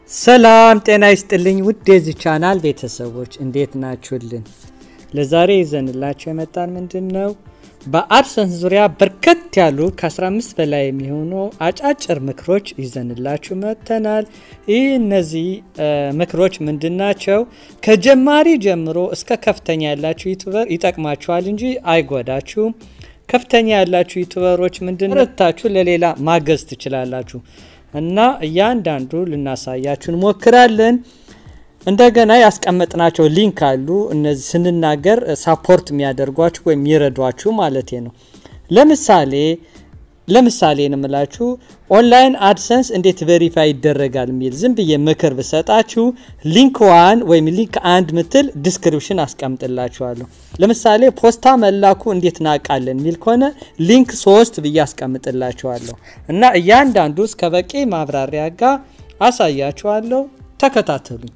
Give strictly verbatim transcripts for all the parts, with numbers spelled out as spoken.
ሰላም ጤና ይስጥልኝ ውድ የዚህ ቻናል ቤተሰቦች እንዴት ናችሁልን? ለዛሬ ይዘንላችሁ የመጣን ምንድነው በአድሰንስ ዙሪያ በርከት ያሉ ከ15 በላይ የሚሆኑ አጫጭር ምክሮች ይዘንላችሁ መጥተናል። እነዚህ ምክሮች ምንድናቸው? ከጀማሪ ጀምሮ እስከ ከፍተኛ ያላችሁ ዩቲዩበር ይጠቅማችኋል እንጂ አይጎዳችሁም። ከፍተኛ ያላችሁ ዩቲዩበሮች ምንድነው ታችሁ ለሌላ ማገዝ ትችላላችሁ እና እያንዳንዱ ልናሳያችሁ እንሞክራለን። እንደገና ያስቀመጥናቸው ሊንክ አሉ እነዚህ ስንናገር ሰፖርት የሚያደርጓችሁ ወይ የሚረዷችሁ ማለት ነው። ለምሳሌ ለምሳሌ እንምላችሁ ኦንላይን አድሰንስ እንዴት ቬሪፋይ ይደረጋል ሚል ዝም ብዬ ምክር ብሰጣችሁ ሊንክ ዋን ወይ ሊንክ አንድ ምትል ዲስክሪፕሽን አስቀምጥላችኋለሁ። ለምሳሌ ፖስታ መላኩ እንዴት እናውቃለን ሚል ከሆነ ሊንክ ሶስት ብዬ አስቀምጥላችኋለሁ እና እያንዳንዱ እስከ በቂ ማብራሪያ ጋር አሳያችኋለሁ። ተከታተሉኝ።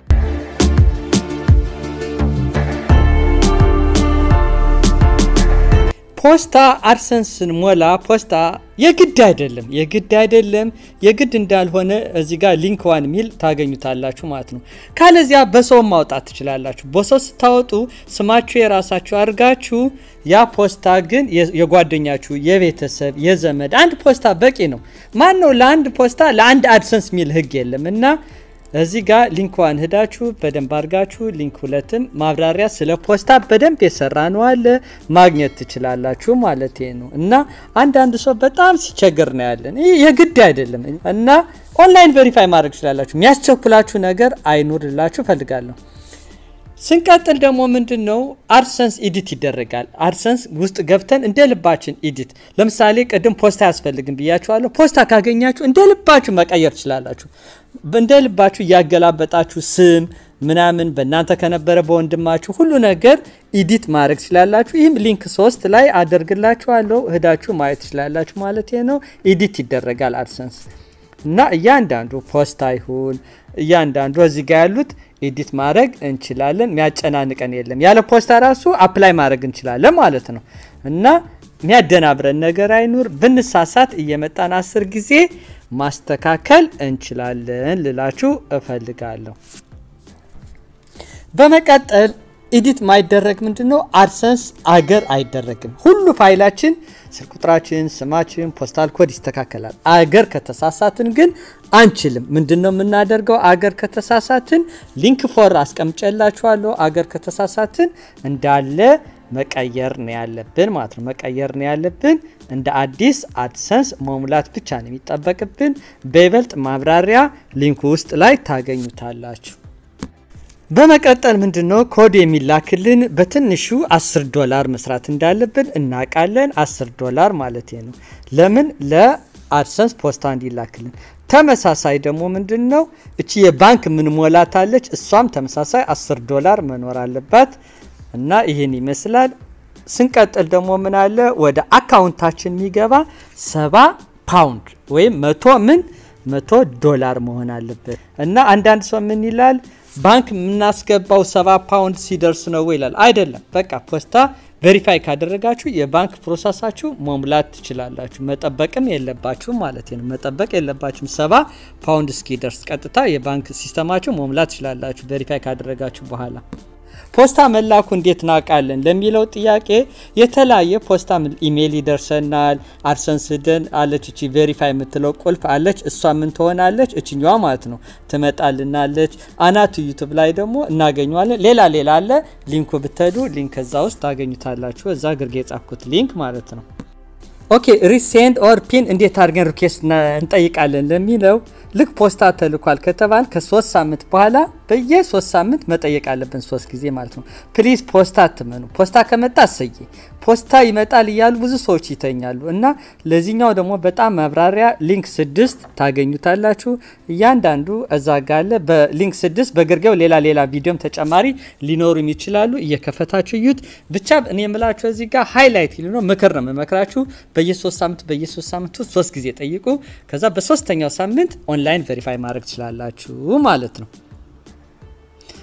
ፖስታ አድሰንስን ሞላ ፖስታ የግድ አይደለም የግድ አይደለም የግድ እንዳልሆነ እዚህ ጋር ሊንክ ዋን ሚል ታገኙታላችሁ ማለት ነው። ካለዚያ በሰው ማውጣት ትችላላችሁ። በሰው ስታወጡ ስማችሁ የራሳችሁ አድርጋችሁ ያ ፖስታ ግን የጓደኛችሁ የቤተሰብ የዘመድ አንድ ፖስታ በቂ ነው። ማን ነው ለአንድ ፖስታ ለአንድ አድሰንስ ሚል ህግ የለምና እዚህ ጋር ሊንክ ዋን ሄዳችሁ በደንብ አድርጋችሁ ሊንክ ሁለትም ማብራሪያ ስለ ፖስታ በደንብ የሰራነው አለ ማግኘት ትችላላችሁ ማለት ነው። እና አንድ አንድ ሰው በጣም ሲቸገር ነው ያለን የግድ አይደለም እና ኦንላይን ቬሪፋይ ማድረግ ትችላላችሁ። የሚያስቸኩላችሁ ነገር አይኖርላችሁ ፈልጋለሁ። ስንቀጥል ደግሞ ምንድነው አድሰንስ ኤዲት ይደረጋል። አድሰንስ ውስጥ ገብተን እንደልባችን ኤዲት ለምሳሌ ቀደም ፖስታ ያስፈልግን ብያችኋለሁ። ፖስታ ካገኛችሁ እንደልባችሁ መቀየር ትችላላችሁ። እንደልባችሁ ያገላበጣችሁ ስም ምናምን በእናንተ ከነበረ በወንድማችሁ ሁሉ ነገር ኤዲት ማድረግ ትችላላችሁ። ይሄም ሊንክ ሶስት ላይ አደርግላችኋለሁ ሄዳችሁ ማየት ትችላላችሁ ማለት ነው። ኤዲት ይደረጋል አድሰንስ እና እያንዳንዱ ፖስታ ይሁን እያንዳንዱ እዚህ ጋር ያሉት ኤዲት ማድረግ እንችላለን። የሚያጨናንቀን የለም። ያለ ፖስታ ራሱ አፕላይ ማድረግ እንችላለን ማለት ነው እና የሚያደናብረን ነገር አይኑር። ብንሳሳት እየመጣን አስር ጊዜ ማስተካከል እንችላለን ልላችሁ እፈልጋለሁ። በመቀጠል ኤዲት ማይደረግ ምንድነው አድሰንስ አገር አይደረግም። ሁሉ ፋይላችን ስልክ ቁጥራችን ስማችን ፖስታል ኮድ ይስተካከላል። አገር ከተሳሳትን ግን አንችልም። ምንድነው የምናደርገው አገር ከተሳሳትን ሊንክ ፎር አስቀምጨላችኋለሁ። አገር ከተሳሳትን እንዳለ መቀየር ነው ያለብን ማለት ነው። መቀየር ነው ያለብን እንደ አዲስ አድሰንስ መሙላት ብቻ ነው የሚጠበቅብን። በይበልጥ ማብራሪያ ሊንኩ ውስጥ ላይ ታገኙታላችሁ። በመቀጠል ምንድነው ኮድ የሚላክልን በትንሹ አስር ዶላር መስራት እንዳለብን እናውቃለን። አስር ዶላር ማለት ነው ለምን ለአድሰንስ ፖስታ እንዲላክልን። ተመሳሳይ ደግሞ ምንድነው እቺ የባንክ ምን ሞላታለች እሷም ተመሳሳይ አስር ዶላር መኖር አለባት እና ይሄን ይመስላል። ስንቀጥል ደግሞ ምን አለ ወደ አካውንታችን የሚገባ ሰባ ፓውንድ ወይ መቶ ምን መቶ ዶላር መሆን አለበት እና አንዳንድ ሰው ምን ይላል ባንክ ምናስገባው ሰባ ፓውንድ ሲደርስ ነው ይላል። አይደለም በቃ ፖስታ ቬሪፋይ ካደረጋችሁ የባንክ ፕሮሰሳችሁ መሙላት ትችላላችሁ። መጠበቅም የለባችሁ ማለት ነው። መጠበቅ የለባችሁም ሰባ ፓውንድ እስኪደርስ ቀጥታ የባንክ ሲስተማችሁ መሙላት ትችላላችሁ ቬሪፋይ ካደረጋችሁ በኋላ። ፖስታ መላኩ እንዴት እናውቃለን ለሚለው ጥያቄ የተለያየ ፖስታ ኢሜል ይደርሰናል። አድሰንስ ደን አለች እቺ ቬሪፋይ የምትለው ቁልፍ አለች እሷ ምን ትሆናለች እቺኛዋ ማለት ነው ትመጣልናለች። አናቱ ዩቲዩብ ላይ ደግሞ እናገኘዋለን። ሌላ ሌላ አለ ሊንኩ ብትሄዱ ሊንክ እዛ ውስጥ ታገኙታላችሁ። እዛ ግርጌ ጻፍኩት ሊንክ ማለት ነው። ኦኬ ሪሴንድ ኦር ፒን እንዴት አድርገን ሪኩዌስት እንጠይቃለን ለሚለው ልክ ፖስታ ተልኳል ከተባል ከ3 ሳምንት በኋላ በየ3 ሳምንት መጠየቅ አለብን ሶስት ጊዜ ማለት ነው። ፕሊዝ ፖስታ አትመኑ። ፖስታ ከመጣ ሰይ ፖስታ ይመጣል ይያሉ ብዙ ሰዎች ይተኛሉ እና ለዚህኛው ደግሞ በጣም ማብራሪያ ሊንክ ስድስት ታገኙታላችሁ። እያንዳንዱ እዛ ጋር አለ በሊንክ ስድስት በግርጌው ሌላ ሌላ ቪዲዮም ተጨማሪ ሊኖሩ ይችላሉ። እየከፈታችሁ ዩት ብቻ እኔ የምላችሁ እዚህ ጋር ሃይላይት ይሉ ነው ምክር ነው መመክራችሁ። በየ3 ሳምንት በየ3 ሳምንቱ ሶስት ጊዜ ጠይቁ። ከዛ በሶስተኛው ሳምንት ኦንላይን ቬሪፋይ ማድረግ ትችላላችሁ ማለት ነው።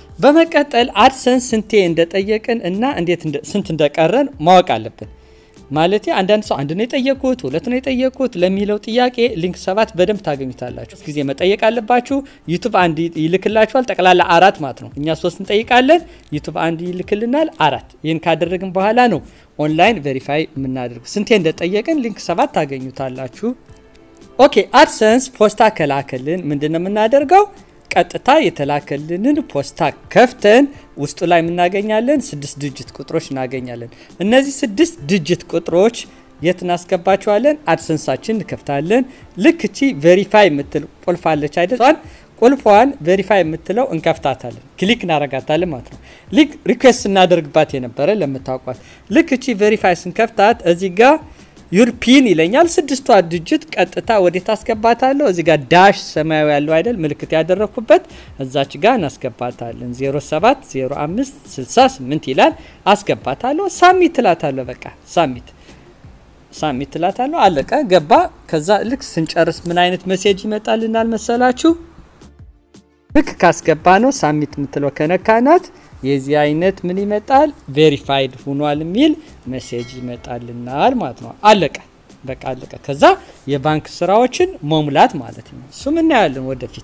በመቀጠል አድሰንስ ስንቴ እንደጠየቅን እና እንዴት ስንት እንደቀረን ማወቅ አለብን። ማለቴ አንዳንድ ሰው አንድ ነው የጠየቁት ሁለት ነው የጠየቁት ለሚለው ጥያቄ ሊንክ ሰባት በደንብ ታገኙታላችሁ ጊዜ መጠየቅ አለባችሁ ዩቲዩብ አንድ ይልክላችኋል ጠቅላላ አራት ማለት ነው እኛ ሶስት እንጠይቃለን ዩቲዩብ አንድ ይልክልናል አራት ይሄን ካደረግን በኋላ ነው ኦንላይን ቬሪፋይ ምናደርግ ስንቴ እንደጠየቀን ሊንክ ሰባት ታገኙታላችሁ ኦኬ አድሰንስ ፖስታ ከላከልን ምንድነው ምናደርገው ቀጥታ የተላከልንን ፖስታ ከፍተን ውስጡ ላይ ምናገኛለን ስድስት ዲጂት ቁጥሮች እናገኛለን እነዚህ ስድስት ዲጂት ቁጥሮች የት እናስገባቸዋለን አድሰንሳችን እንከፍታለን ልክቺ ቬሪፋይ ምትል ቁልፍ አለች አይደል ቁልፏን ቬሪፋይ ምትለው እንከፍታታለን ክሊክ እናረጋታለን ማለት ነው ሊክ ሪኩዌስት እናደርግባት የነበረ ለምታውቋት ልክቺ ቬሪፋይ ስንከፍታት እዚህ ጋር ዩሮፒያን ይለኛል ስድስቷ ዲጂት ቀጥታ ወዴት አስገባታለሁ እዚህ ጋር ዳሽ ሰማያዊ ያለው አይደል ምልክት ያደረኩበት እዛች ጋር እናስገባታለን ዜሮ ሰባት ዜሮ አምስት ስልሳ ስምንት ይላል አስገባታለሁ ሳሚት ላታለሁ በቃ ሳሚት ሳሚት ላታለሁ አለቀ ገባ ከዛ ልክ ስንጨርስ ምን አይነት ሜሴጅ ይመጣልናል መሰላችሁ ልክ ካስገባነው ሳሚት ምትለው ከነካናት የዚህ አይነት ምን ይመጣል ቬሪፋይድ ሆኗል ሚል ሜሴጅ ይመጣልናል ማለት ነው አለቀ በቃ አለቀ ከዛ የባንክ ስራዎችን መሙላት ማለት ነው እሱ ምን ያያለን ወደፊት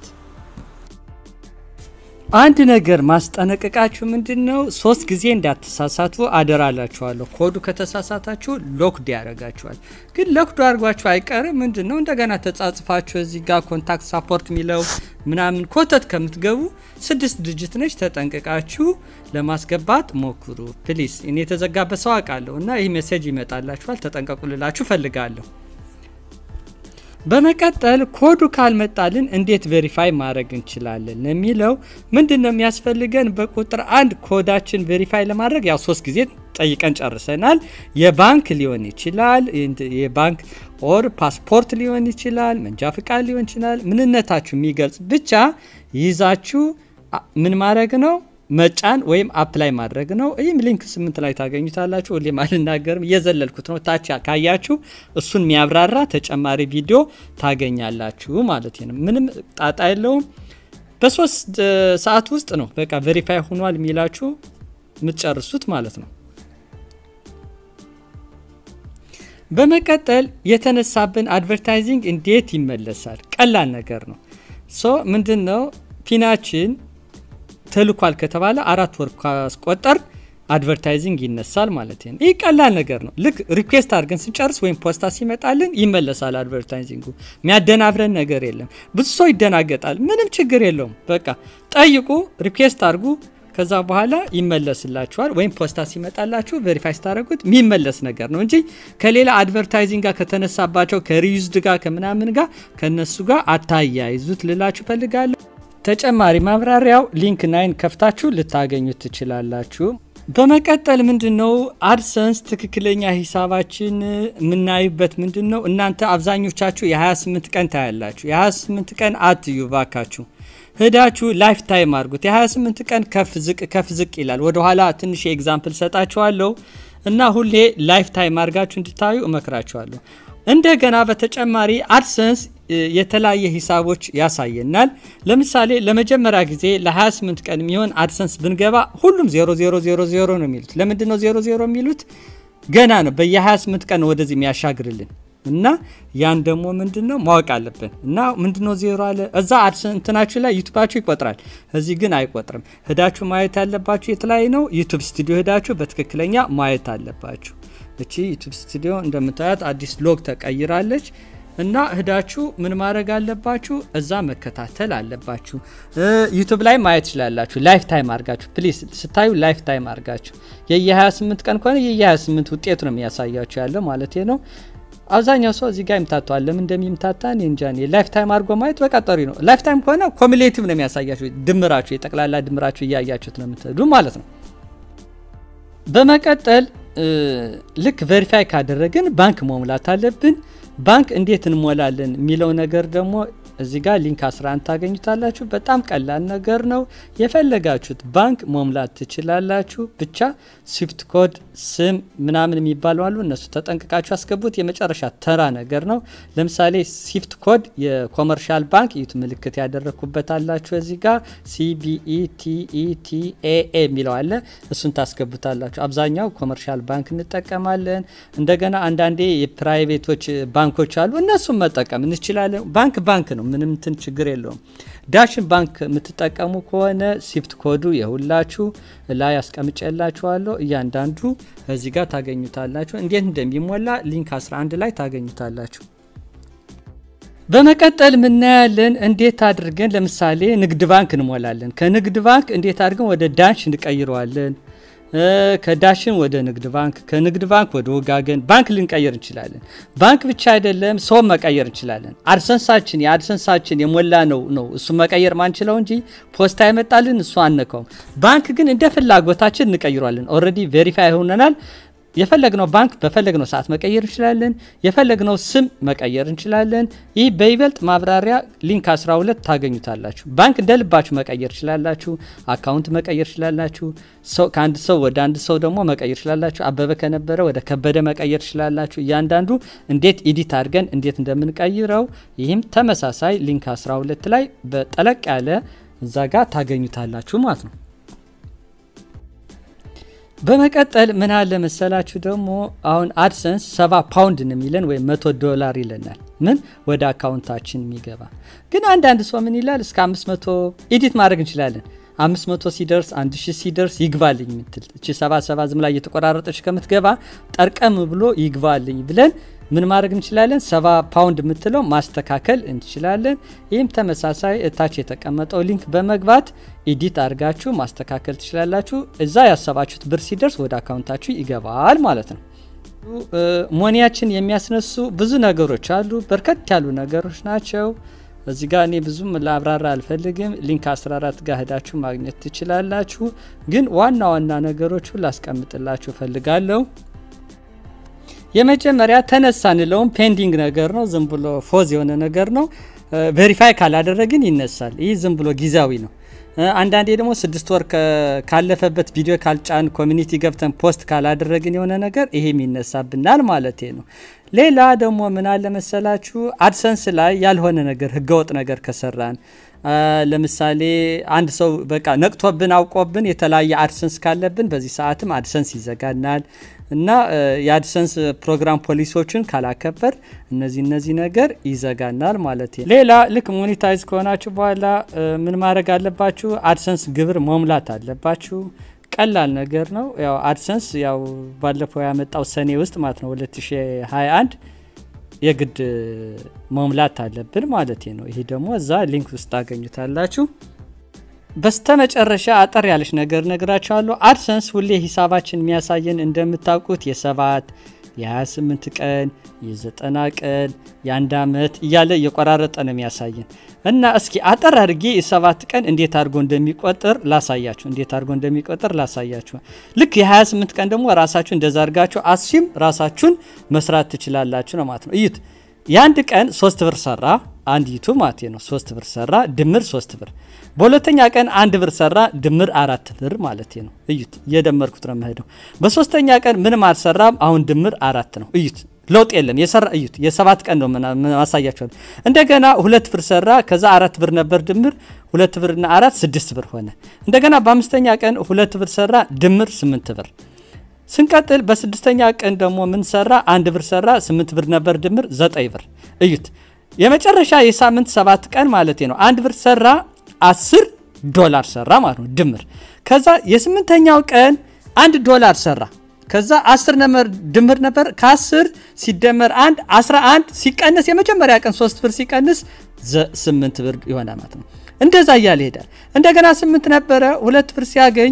አንድ ነገር ማስጠነቀቃችሁ ምንድነው ሶስት ጊዜ እንዳትሳሳቱ አደራላችኋለሁ ኮዱ ከተሳሳታችሁ ሎክድ ያረጋችኋል ግን ሎክድ አርጓችሁ አይቀርም ምንድነው እንደገና ተጻጽፋችሁ እዚህ ጋር ኮንታክት ሰፖርት ሚለው ምናምን ኮተት ከምትገቡ ስድስት ዲጂት ነች ተጠንቀቃችሁ ለማስገባት ሞክሩ ፕሊዝ እኔ ተዘጋበ ሰው አቃለውና ይሄ ሜሴጅ ይመጣላችኋል ተጠንቀቁልላችሁ ፈልጋለሁ በመቀጠል ኮዱ ካልመጣልን እንዴት ቬሪፋይ ማድረግ እንችላለን ለሚለው ምንድነው የሚያስፈልገን በቁጥር አንድ ኮዳችን ቬሪፋይ ለማድረግ ያው ሶስት ጊዜ ጠይቀን ጨርሰናል የባንክ ሊሆን ይችላል የባንክ ኦር ፓስፖርት ሊሆን ይችላል መንጃ ፍቃድ ሊሆን ይችላል ምንነታችሁ የሚገልጽ ብቻ ይዛችሁ ምን ማድረግ ነው መጫን ወይም አፕላይ ማድረግ ነው ይሄም ሊንክ ስምንት ላይ ታገኙታላችሁ ወሌ ማልናገርም እየዘለልኩት ነው ታች ካያችሁ እሱን የሚያብራራ ተጨማሪ ቪዲዮ ታገኛላችሁ ማለት ነው ምንም ጣጣ የለውም በሶስት ሰዓት ውስጥ ነው በቃ ቬሪፋይ ሆኗል ሚላችሁ ምትጨርሱት ማለት ነው በመቀጠል የተነሳብን አድቨርታይዚንግ እንዴት ይመለሳል ቀላል ነገር ነው ሶ ምንድነው ፒናችን ተልኳል ከተባለ አራት ወር ካስቆጠር አድቨርታይዚንግ ይነሳል ማለት ነው ይሄ ቀላል ነገር ነው ልክ ሪኩዌስት አድርገን ስንጨርስ ወይም ፖስታ ሲመጣልን ይመለሳል አድቨርታይዚንጉ የሚያደናብረን ነገር የለም ብዙ ሰው ይደናገጣል ምንም ችግር የለውም በቃ ጠይቁ ሪኩዌስት አድርጉ ከዛ በኋላ ይመለስላችኋል ወይም ፖስታ ሲመጣላችሁ ቬሪፋይ ስታረጉት የሚመለስ ነገር ነው እንጂ ከሌላ አድቨርታይዚንግ ጋር ከተነሳባቸው ከሪዩዝድ ጋር ከምናምን ጋር ከነሱ ጋር አታያይዙት ልላችሁ ፈልጋለሁ ተጨማሪ ማብራሪያው ሊንክ ናይን ከፍታችሁ ልታገኙት ትችላላችሁ በመቀጠል ምንድነው አድሰንስ ትክክለኛ ሂሳባችን ምናይበት ምንድነው እናንተ አብዛኞቻችሁ የ28 ቀን ታያላችሁ የ28 ቀን አትዩ ባካችሁ ሄዳችሁ ላይፍ ታይም አርጉት የ28 ቀን ከፍ ዝቅ ከፍ ዝቅ ይላል ወደ ኋላ ትንሽ ኤግዛምፕል ሰጣችኋለሁ እና ሁሌ ላይፍ ታይም አርጋችሁ እንድታዩ እመክራችኋለሁ እንደገና በተጨማሪ አድሰንስ የተለያየ ሂሳቦች ያሳየናል ለምሳሌ ለመጀመሪያ ጊዜ ለ28 ቀን የሚሆን አድሰንስ ብንገባ ሁሉም ዜሮ ዜሮ ዜሮ ዜሮ ነው የሚሉት ለምንድነው ዜሮ ዜሮ የሚሉት ገና ነው በየ28 ቀን ወደዚህ የሚያሻግርልን እና ያን ደግሞ ምንድነው ማወቅ አለብን እና ምንድነው ዜሮ አለ እዛ አድሰንስ እንትናችሁ ላይ ዩቲዩባችሁ ይቆጥራል እዚህ ግን አይቆጥርም ሄዳችሁ ማየት ያለባችሁ የትላይ ነው ዩቲዩብ ስቱዲዮ ሄዳችሁ በትክክለኛ ማየት አለባችሁ እቺ ዩቲዩብ ስቱዲዮ እንደምታዩት አዲስ ሎግ ተቀይራለች እና ሄዳችሁ ምን ማድረግ አለባችሁ እዛ መከታተል አለባችሁ ዩቲዩብ ላይ ማየት ይችላልላችሁ ላይፍ ታይም አርጋችሁ ፕሊዝ ስታዩ ላይፍ ታይም አርጋችሁ የ28 ቀን ከሆነ የ28 ውጤት ነው የሚያሳያችሁ ያለው ማለት ነው አብዛኛው ሰው እዚህ ጋር ይምታታል ለምን እንደሚምታታን እንጃኔ ላይፍ ታይም አርጎ ማየት በቀጠሪ ነው ላይፍ ታይም ከሆነ ኮሙሌቲቭ ነው የሚያሳያችሁ ድምራችሁ የጠቅላላ ድምራችሁ ያያችሁት ነው የምትሄዱ ማለት ነው በመቀጠል ልክ ቬሪፋይ ካደረግን ባንክ መሙላት አለብን ባንክ እንዴት እንሞላለን ሚለው ነገር ደግሞ እዚህ ጋር ሊንክ አስራ አንድ ታገኙታላችሁ በጣም ቀላል ነገር ነው የፈለጋችሁት ባንክ መሙላት ትችላላችሁ ብቻ ስዊፍት ኮድ ስም ምናምን የሚባሉ አሉ እነሱ ተጠንቅቃችሁ አስገቡት የመጨረሻ ተራ ነገር ነው ለምሳሌ ስዊፍት ኮድ የኮመርሻል ባንክ ዩት ምልክት ያደረኩበት አላችሁ እዚህ ጋር ሲቢኢቲኢቲኤኤ የሚለው አለ እሱን ታስገቡታላችሁ አብዛኛው ኮመርሻል ባንክ እንጠቀማለን እንደገና አንዳንዴ የፕራይቬቶች ባንኮች አሉ እነሱን መጠቀም እንችላለን ባንክ ባንክ ነው ምንም እንትን ችግር የለውም ዳሽን ባንክ የምትጠቀሙ ከሆነ ስዊፍት ኮዱ የሁላችሁ ላይ አስቀምጬላችኋለሁ እያንዳንዱ እዚህ ጋር ታገኙታላችሁ እንዴት እንደሚሞላ ሊንክ አስራ አንድ ላይ ታገኙታላችሁ በመቀጠል ምናያለን እንዴት አድርገን ለምሳሌ ንግድ ባንክ እንሞላለን ከንግድ ባንክ እንዴት አድርገን ወደ ዳሽ እንቀይረዋለን ከዳሽን ወደ ንግድ ባንክ ከንግድ ባንክ ወደ ወጋገን ባንክ ልንቀይር እንችላለን ባንክ ብቻ አይደለም ሰው መቀየር እንችላለን አድሰንሳችን የአድሰንሳችን የሞላ ነው ነው እሱ መቀየር ማንችለው እንጂ ፖስታ ይመጣልን እሱ አንነካው ባንክ ግን እንደ ፍላጎታችን እንቀይራለን ኦሬዲ ቬሪፋይ ሆነናል የፈለግነው ባንክ በፈለግነው ሰዓት መቀየር እንችላለን የፈለግነው ስም መቀየር እንችላለን ይህ በይበልጥ ማብራሪያ ሊንክ አስራ ሁለት ታገኙታላችሁ ባንክ እንደልባችሁ መቀየር ይችላልላችሁ አካውንት መቀየር ይችላልላችሁ ሰው ከአንድ ሰው ወደ አንድ ሰው ደግሞ መቀየር ይችላልላችሁ አበበ ከነበረ ወደ ከበደ መቀየር ይችላልላችሁ እያንዳንዱ እንዴት ኤዲት አድርገን እንዴት እንደምንቀይረው ይህም ተመሳሳይ ሊንክ አስራ ሁለት ላይ በጠለቅ ያለ እዛጋ ታገኙታላችሁ ማለት ነው በመቀጠል ምን አለ መሰላችሁ ደግሞ አሁን አድሰንስ ሰባ ፓውንድ ነው የሚለን ወይ መቶ ዶላር ይለናል ምን ወደ አካውንታችን የሚገባ ግን አንድ አንድ ሰው ምን ይላል እስከ አምስት መቶ ኤዲት ማድረግ እንችላለን አምስት መቶ ሲደርስ አንድ ሺህ ሲደርስ ይግባልኝ ምትል እቺ ሰባ ሰባ ዝም ላይ እየተቆራረጠች ከምትገባ ጠርቀም ብሎ ይግባልኝ ብለን ምን ማድረግ እንችላለን ሰባ ፓውንድ ምትለው ማስተካከል እንችላለን ይህም ተመሳሳይ እታች የተቀመጠው ሊንክ በመግባት ኤዲት አድርጋችሁ ማስተካከል ትችላላችሁ እዛ ያሰባችሁት ብር ሲደርስ ወደ አካውንታችሁ ይገባል ማለት ነው ሞኒያችን የሚያስነሱ ብዙ ነገሮች አሉ በርከት ያሉ ነገሮች ናቸው እዚህ ጋር እኔ ብዙም ላብራራ አልፈልግም ሊንክ አስራ አራት ጋር ሄዳችሁ ማግኘት ትችላላችሁ ግን ዋና ዋና ነገሮች ላስቀምጥላችሁ ፈልጋለሁ የመጀመሪያ ተነሳንለውም ፔንዲንግ ነገር ነው ዝም ብሎ ፎዝ የሆነ ነገር ነው ቬሪፋይ ካላደረግን ይነሳል ይህ ዝም ብሎ ጊዜያዊ ነው አንዳንዴ ደግሞ ስድስት ወር ካለፈበት ቪዲዮ ካልጫን ኮሚኒቲ ገብተን ፖስት ካላደረግን የሆነ ነገር ይሄም ይነሳብናል ማለት ነው ሌላ ደግሞ ምን አለ መሰላችሁ አድሰንስ ላይ ያልሆነ ነገር ህገወጥ ነገር ከሰራን ለምሳሌ አንድ ሰው በቃ ነቅቶብን አውቆብን የተለያየ አድሰንስ ካለብን በዚህ ሰዓትም አድሰንስ ይዘጋናል እና የአድሰንስ ፕሮግራም ፖሊሲዎችን ካላከበር እነዚህ እነዚህ ነገር ይዘጋናል ማለት ነው ሌላ ልክ ሞኒታይዝ ከሆናችሁ በኋላ ምን ማድረግ አለባችሁ አድሰንስ ግብር መሙላት አለባችሁ ቀላል ነገር ነው ያው አድሰንስ ያው ባለፈው ያመጣው ሰኔ ውስጥ ማለት ነው ሁለት ሺህ ሃያ አንድ የግድ መሙላት አለብን ማለት ነው ይሄ ደግሞ እዛ ሊንክ ውስጥ ታገኙታላችሁ በስተመጨረሻ አጠር ያለሽ ነገር ነግራችኋለሁ አድሰንስ ሁሌ ሂሳባችን የሚያሳየን እንደምታውቁት የሰባት የ28 ቀን የ90 ቀን የአንድ አመት እያለ የቆራረጠ ነው የሚያሳየን እና እስኪ አጠር አድርጌ የ7 ቀን እንዴት አድርጎ እንደሚቆጥር ላሳያችሁ እንዴት አድርጎ እንደሚቆጥር ላሳያችሁ ልክ የ28 ቀን ደግሞ ራሳችሁ እንደዛ አድርጋችሁ አስሲም ራሳችሁን መስራት ትችላላችሁ ነው ማለት ነው እዩት የአንድ ቀን ሶስት ብር ሰራ አንድ ዩቲዩብ ማለት ነው ሶስት ብር ሰራ ድምር ሶስት ብር በሁለተኛ ቀን አንድ ብር ሰራ ድምር አራት ብር ማለት ነው እዩት እየደመርኩት ነው መሄደው በሶስተኛ ቀን ምንም አልሰራም አሁን ድምር አራት ነው እዩት ለውጥ የለም የሰራ እዩት የሰባት ቀን ነው ማሳያችሁ እንደገና ሁለት ብር ሰራ ከዛ አራት ብር ነበር ድምር ሁለት ብርና አራት ስድስት ብር ሆነ እንደገና በአምስተኛ ቀን ሁለት ብር ሰራ ድምር ስምንት ብር ስንቀጥል በስድስተኛ ቀን ደግሞ ምን ሰራ አንድ ብር ሰራ ስምንት ብር ነበር ድምር ዘጠኝ ብር እዩት የመጨረሻ የሳምንት ሰባት ቀን ማለት ነው አንድ ብር ሰራ አስር ዶላር ሰራ ማለት ነው ድምር ከዛ የስምንተኛው ቀን አንድ ዶላር ሰራ ከዛ አስር ነበር ድምር ነበር ከ10 ሲደመር አንድ አስራ አንድ ሲቀነስ የመጀመሪያ ቀን ሶስት ብር ሲቀነስ ስምንት ብር ይሆናል ማለት ነው እንደዛ ያለ ይሄዳል እንደገና ስምንት ነበር ሁለት ብር ሲያገኝ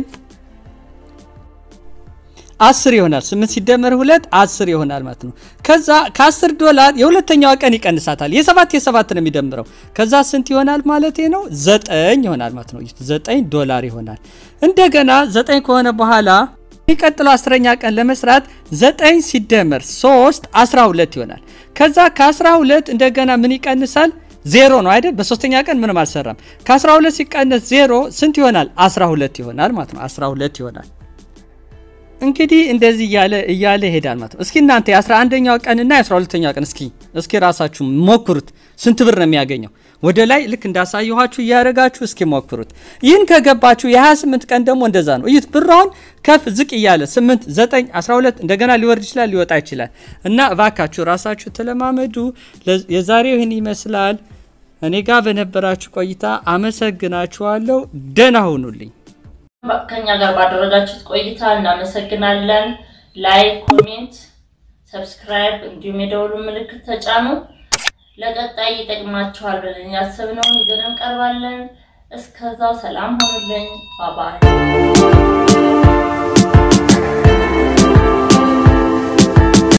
አስር ይሆናል ስምንት ሲደመር ሁለት አስር ይሆናል ማለት ነው ከዛ ከ10 ዶላር የሁለተኛው ቀን ይቀንሳታል የሰባት የሰባት ነው የሚደምረው ከዛ ስንት ይሆናል ማለት ነው ዘጠኝ ይሆናል ማለት ነው ዘጠኝ ዶላር ይሆናል እንደገና ዘጠኝ ከሆነ በኋላ ይቀጥለው አስረኛ ቀን ለመስራት ዘጠኝ ሲደመር ሶስት አስራ ሁለት ይሆናል ከዛ ከ12 እንደገና ምን ይቀንሳል ዜሮ ነው አይደል በሶስተኛ ቀን ምንም አልሰራም ከ12 ሲቀነስ ዜሮ ስንት ይሆናል አስራ ሁለት ይሆናል ማለት ነው አስራ ሁለት ይሆናል እንግዲህ እንደዚህ ያለ እያለ ሄዳል ማለት ነው እስኪ እናንተ የ11ኛው ቀን እና የ12ኛው ቀን እስኪ እስኪ ራሳችሁ ሞክሩት ስንት ብር ነው የሚያገኘው ወደ ላይ ልክ እንዳሳየኋችሁ ያረጋችሁ እስኪ ሞክሩት ይህን ከገባችሁ የ28 ቀን ደግሞ እንደዛ ነው እዩት ብራውን ከፍ ዝቅ ይያለ ስምንት ዘጠኝ አስራ ሁለት እንደገና ሊወርድ ይችላል ሊወጣ ይችላል እና ባካችሁ ራሳችሁ ተለማመዱ የዛሬው ይህን ይመስላል እኔ ጋር በነበራችሁ ቆይታ አመሰግናችኋለሁ ደህና ሁኑልኝ ከኛ ጋር ባደረጋችሁት ቆይታ እናመሰግናለን ላይክ ኮሜንት ሰብስክራይብ እንዲሁም የደወሉ ምልክት ተጫኑ ለቀጣይ ይጠቅማችኋል ብለን ያሰብነው ይዘን እንቀርባለን እስከዛው ሰላም ሁኑልኝ ባባይ